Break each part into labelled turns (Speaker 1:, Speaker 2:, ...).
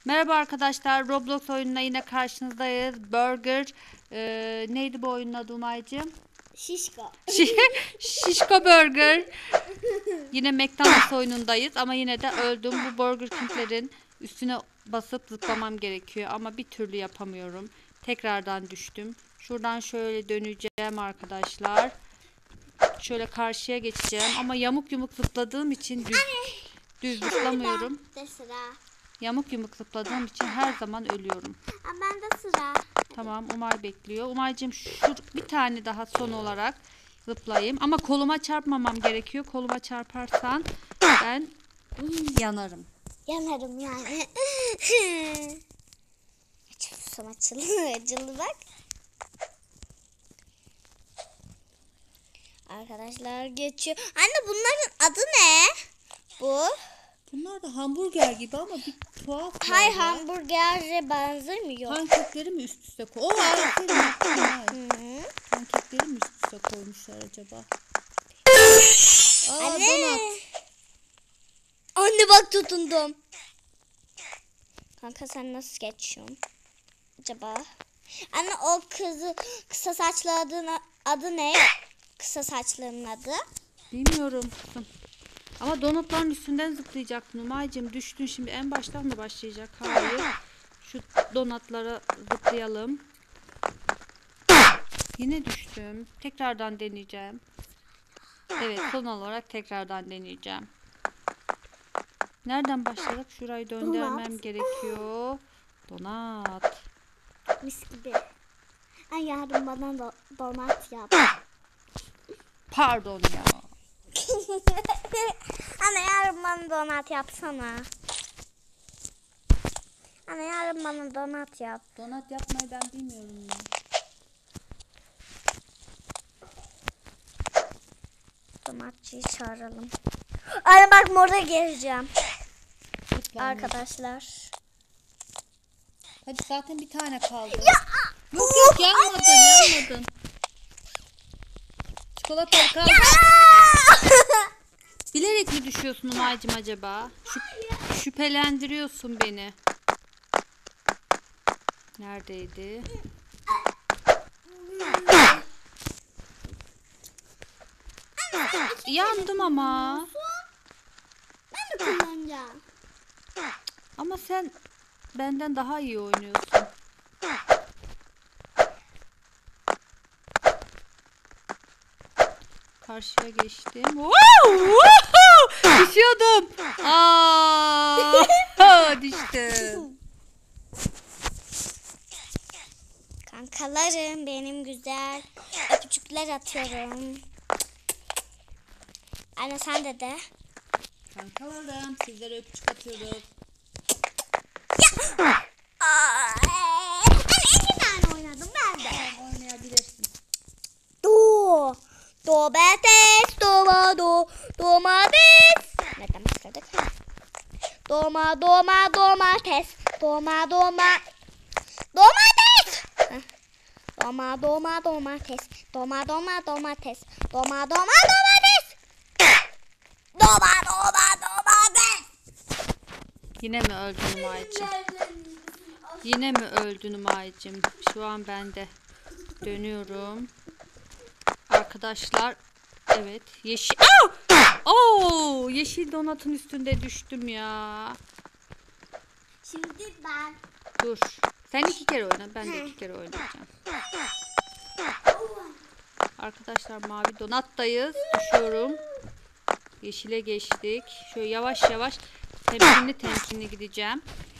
Speaker 1: Merhaba arkadaşlar, Roblox oyununa yine karşınızdayız. Burger, neydi bu oyunun adı Umay'cığım?
Speaker 2: Şişko.
Speaker 1: Şişko Burger. Yine McDonald's oyunundayız ama yine de öldüm. Bu Burger King'lerin üstüne basıp zıplamam gerekiyor ama bir türlü yapamıyorum. Tekrardan düştüm. Şuradan şöyle döneceğim arkadaşlar. Şöyle karşıya geçeceğim ama yamuk yumuk zıpladığım için düz zıplamıyorum.
Speaker 2: Ben de sıra.
Speaker 1: Yamuk yumuk zıpladığım için her zaman ölüyorum.
Speaker 2: Ben de sıra.
Speaker 1: Tamam, Umay bekliyor. Umay'cığım bir tane daha son olarak zıplayayım. Ama koluma çarpmamam gerekiyor. Koluma çarparsan ben yanarım.
Speaker 2: Yanarım yani. Açılsın açıldı bak. Arkadaşlar geçiyor. Anne bunların adı ne?
Speaker 1: Bunlar da hamburger gibi ama bir tuhaf.
Speaker 2: Hayır, hamburgere benzemiyor.
Speaker 1: Pankekleri mi üst üste koy? Pankekleri mi üst üste koymuşlar acaba?
Speaker 2: Anne.
Speaker 1: Donat.
Speaker 2: Anne bak tutundum. Kanka sen nasıl geçiyorsun acaba? Anne o kısa saçlı adı ne? Kısa saçlının adı.
Speaker 1: Bilmiyorum kızım. Ama donutların üstünden zıplayacaktın Umay'cığım. Düştün, şimdi en baştan mı başlayacak? Hayır. Şu donatlara zıplayalım. Yine düştüm. Tekrardan deneyeceğim. Evet, son olarak tekrardan deneyeceğim. Nereden başladık? Şurayı döndürmem gerekiyor. Donat.
Speaker 2: Mis gibi. Ay yarın bana donat yap.
Speaker 1: Pardon ya.
Speaker 2: Anne yarın bana donat yapsana. Anne yarın bana donat yap.
Speaker 1: Donat yapmayı ben bilmiyorum ya.
Speaker 2: Donatçıyı çağıralım. Anne bak morda geleceğim.
Speaker 1: Lütfen.
Speaker 2: Arkadaşlar.
Speaker 1: Hadi zaten bir tane kaldı. Yok yanmadın. Çikolatalı kaldı. Bilerek mi düşüyorsun Umay'cığım acaba? Şüphelendiriyorsun beni. Neredeydi? Yandım ama.
Speaker 2: Ben de kullanacağım.
Speaker 1: Ama sen benden daha iyi oynuyorsun. Karşıya geçtim. Düşüyordum. Düştüm.
Speaker 2: Kankalarım benim güzel. Öpücükler atıyorum. Anne sen de.
Speaker 1: Kankalarım sizlere öpücük atıyoruz.
Speaker 2: Anne iki tane oynadım ben de.
Speaker 1: Oynayabilirsin.
Speaker 2: Domates, domates. Neden başladık? Domates. Domates. Domates. Domates. Domates.
Speaker 1: Yine mi öldün Umay'cığım? Yine mi öldün Umay'cığım? Şu an ben de dönüyorum. Arkadaşlar, evet, yeşil. Yeşil donatın üstünde düştüm ya.
Speaker 2: Şimdi ben.
Speaker 1: Dur. Sen 2 kere oyna, ben de 2 kere oynayacağım. Arkadaşlar mavi donattayız. Düşüyorum. Yeşile geçtik. Şöyle yavaş yavaş temkinli gideceğim.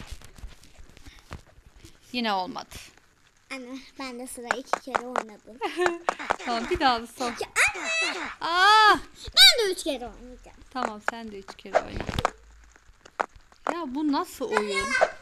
Speaker 1: Yine olmadı.
Speaker 2: Anne ben de sıra 2 kere oynadım.
Speaker 1: Tamam, bir daha son.
Speaker 2: Ben de 3 kere oynayacağım.
Speaker 1: Tamam, sen de 3 kere oyna. Ya bu nasıl oyun?